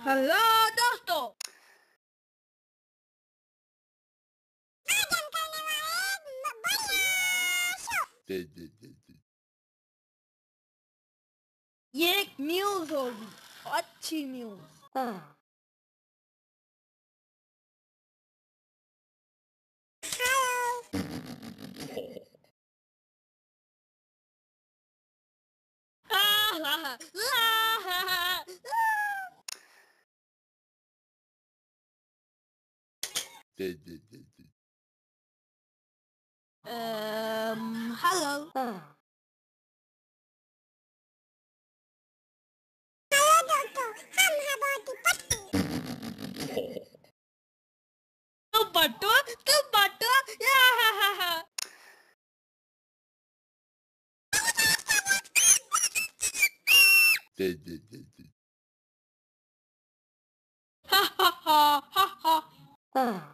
Hello दोस्तों। ये एक न्यूज होगी, अच्छी न्यूज। Hello. तुम बटो या ha ha ha ha ha.